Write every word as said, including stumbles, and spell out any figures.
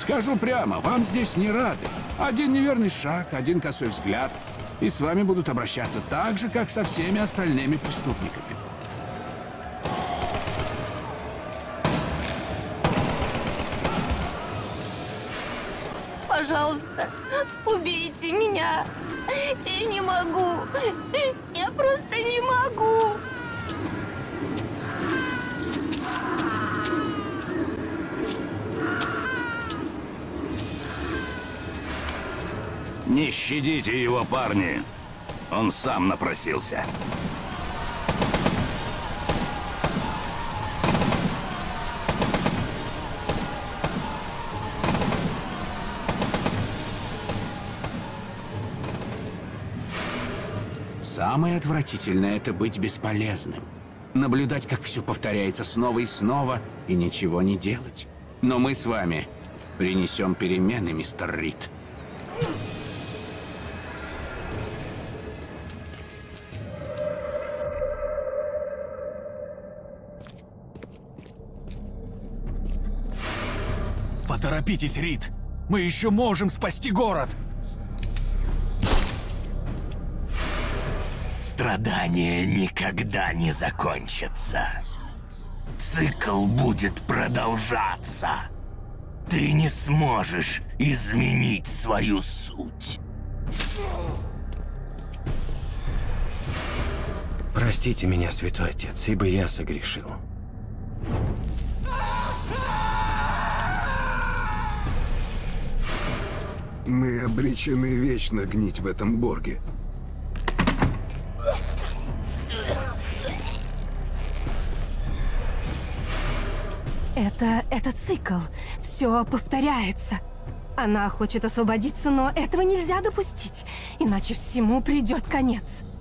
Скажу прямо, вам здесь не рады. Один неверный шаг, один косой взгляд, и с вами будут обращаться так же, как со всеми остальными преступниками. Пожалуйста, убейте меня. Я не могу. Я просто не могу. Не щадите его, парни. Он сам напросился. Самое отвратительное — это быть бесполезным. Наблюдать, как все повторяется снова и снова, и ничего не делать. Но мы с вами принесем перемены, мистер Рид. Поторопитесь, Рид! Мы еще можем спасти город! Страдания никогда не закончатся. Цикл будет продолжаться. Ты не сможешь изменить свою суть. Простите меня, святой отец, ибо я согрешил. Мы обречены вечно гнить в этом Борге. Это... это цикл. Все повторяется. Она хочет освободиться, но этого нельзя допустить, иначе всему придет конец.